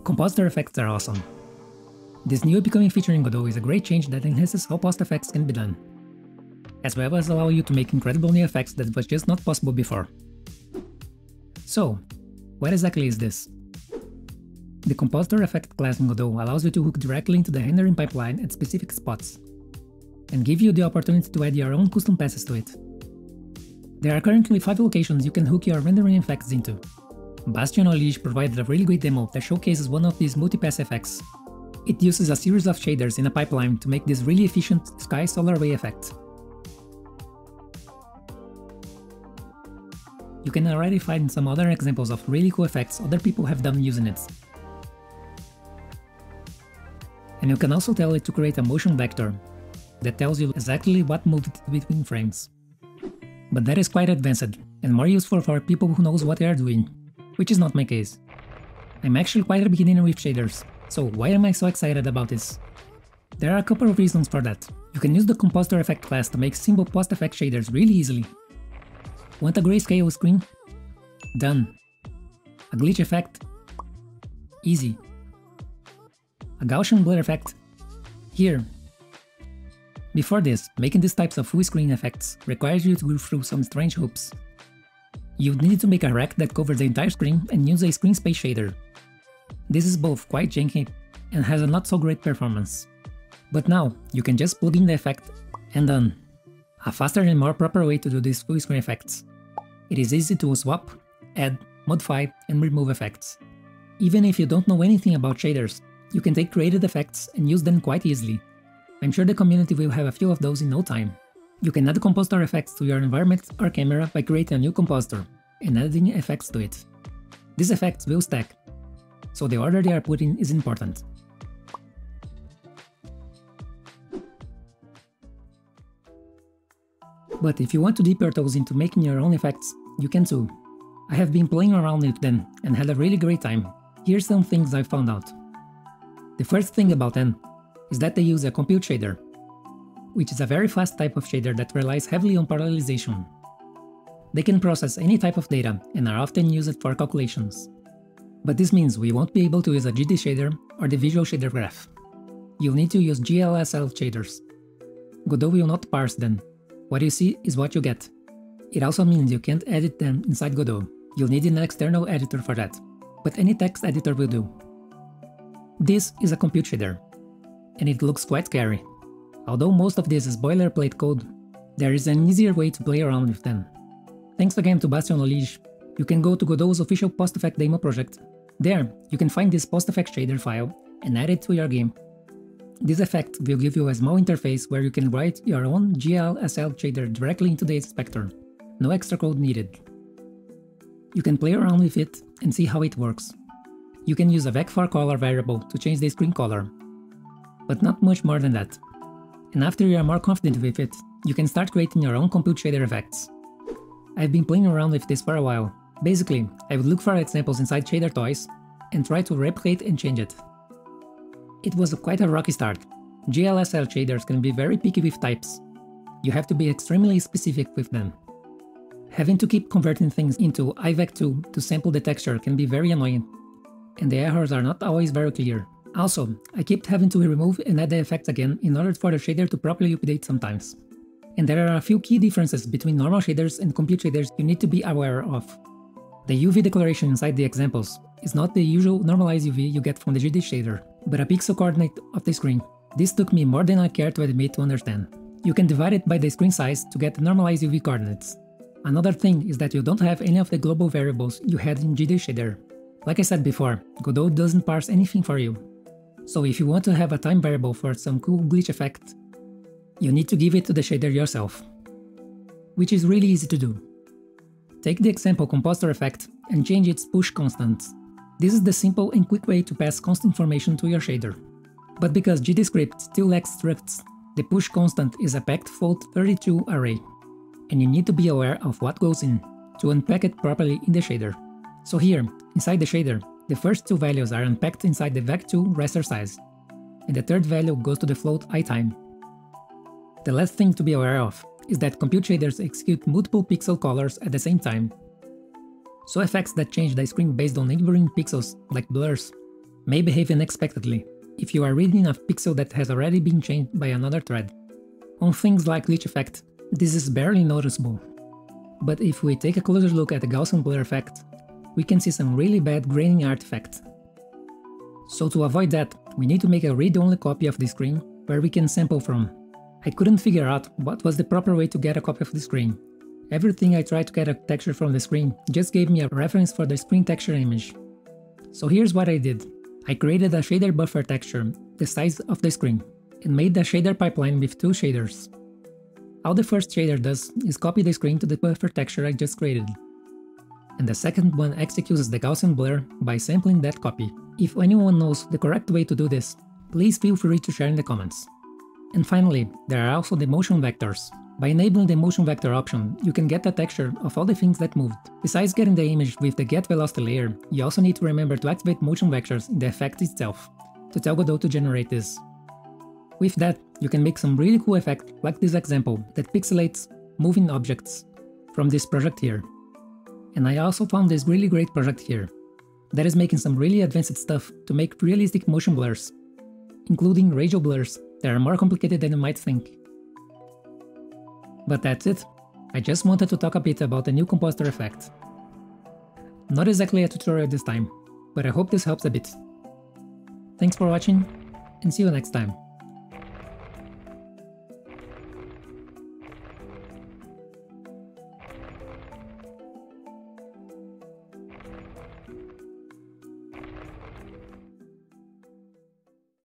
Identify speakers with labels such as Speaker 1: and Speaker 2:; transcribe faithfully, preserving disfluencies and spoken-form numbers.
Speaker 1: Compositor effects are awesome. This new upcoming feature in Godot is a great change that enhances how post effects can be done, as well as allow you to make incredible new effects that was just not possible before. So, what exactly is this? The Compositor Effect class in Godot allows you to hook directly into the rendering pipeline at specific spots, and give you the opportunity to add your own custom passes to it. There are currently five locations you can hook your rendering effects into. Bastion Knowledge provided a really great demo that showcases one of these multi-pass effects. It uses a series of shaders in a pipeline to make this really efficient sky solar ray effect. You can already find some other examples of really cool effects other people have done using it. And you can also tell it to create a motion vector that tells you exactly what moved between frames. But that is quite advanced, and more useful for people who knows what they are doing, which is not my case. I'm actually quite a beginner with shaders, so why am I so excited about this? There are a couple of reasons for that. You can use the Compositor Effect class to make simple post-effect shaders really easily. Want a grayscale screen? Done. A glitch effect? Easy. A Gaussian blur effect? Here. Before this, making these types of full screen effects requires you to go through some strange hoops. You would need to make a rack that covers the entire screen and use a screen space shader. This is both quite janky and has a not so great performance. But now, you can just plug in the effect and done. A faster and more proper way to do these full screen effects. It is easy to swap, add, modify, and remove effects. Even if you don't know anything about shaders, you can take created effects and use them quite easily. I'm sure the community will have a few of those in no time. You can add compositor effects to your environment or camera by creating a new compositor and adding effects to it. These effects will stack, so the order they are put in is important. But if you want to dip your toes into making your own effects, you can too. I have been playing around with them and had a really great time. Here's some things I found out. The first thing about them is that they use a compute shader, which is a very fast type of shader that relies heavily on parallelization. They can process any type of data and are often used for calculations. But this means we won't be able to use a G D shader or the visual shader graph. You'll need to use G L S L shaders. Godot will not parse them. What you see is what you get. It also means you can't edit them inside Godot. You'll need an external editor for that, but any text editor will do. This is a compute shader, and it looks quite scary. Although most of this is boilerplate code, there is an easier way to play around with them. Thanks again to Bastion Knowledge, you can go to Godot's official post-effect demo project. There, you can find this post-effect shader file and add it to your game. This effect will give you a small interface where you can write your own G L S L shader directly into the inspector. No extra code needed. You can play around with it and see how it works. You can use a vec4color variable to change the screen color, but not much more than that. And after you are more confident with it, you can start creating your own compute shader effects. I've been playing around with this for a while. Basically, I would look for examples inside shader toys and try to replicate and change it. It was a quite a rocky start. G L S L shaders can be very picky with types. You have to be extremely specific with them. Having to keep converting things into I vec two to sample the texture can be very annoying, and the errors are not always very clear. Also, I kept having to remove and add the effects again in order for the shader to properly update sometimes. And there are a few key differences between normal shaders and compute shaders you need to be aware of. The U V declaration inside the examples is not the usual normalized U V you get from the G D shader, but a pixel coordinate of the screen. This took me more than I care to admit to understand. You can divide it by the screen size to get the normalized U V coordinates. Another thing is that you don't have any of the global variables you had in G D shader. Like I said before, Godot doesn't parse anything for you. So if you want to have a time variable for some cool glitch effect, you need to give it to the shader yourself, which is really easy to do. Take the example Compositor Effect and change its push constant. This is the simple and quick way to pass constant information to your shader. But because GDScript still lacks structs, the push constant is a packed float thirty-two array, and you need to be aware of what goes in to unpack it properly in the shader. So here, inside the shader, the first two values are unpacked inside the vec two raster size, and the third value goes to the float itime. The last thing to be aware of is that compute shaders execute multiple pixel colors at the same time. So effects that change the screen based on neighboring pixels, like blurs, may behave unexpectedly if you are reading a pixel that has already been changed by another thread. On things like glitch effect, this is barely noticeable. But if we take a closer look at the Gaussian blur effect, we can see some really bad graining artifact. So to avoid that, we need to make a read-only copy of the screen where we can sample from. I couldn't figure out what was the proper way to get a copy of the screen. Everything I tried to get a texture from the screen just gave me a reference for the screen texture image. So here's what I did. I created a shader buffer texture the size of the screen and made the shader pipeline with two shaders. All the first shader does is copy the screen to the buffer texture I just created. And the second one executes the Gaussian blur by sampling that copy. If anyone knows the correct way to do this, please feel free to share in the comments. And finally, there are also the motion vectors. By enabling the motion vector option, you can get the texture of all the things that moved. Besides getting the image with the get velocity layer, you also need to remember to activate motion vectors in the effect itself, to tell Godot to generate this. With that, you can make some really cool effect like this example that pixelates moving objects from this project here. And I also found this really great project here that is making some really advanced stuff to make realistic motion blurs, including radial blurs that are more complicated than you might think. But that's it. I just wanted to talk a bit about the new Compositor Effect. Not exactly a tutorial this time, but I hope this helps a bit. Thanks for watching, and see you next time.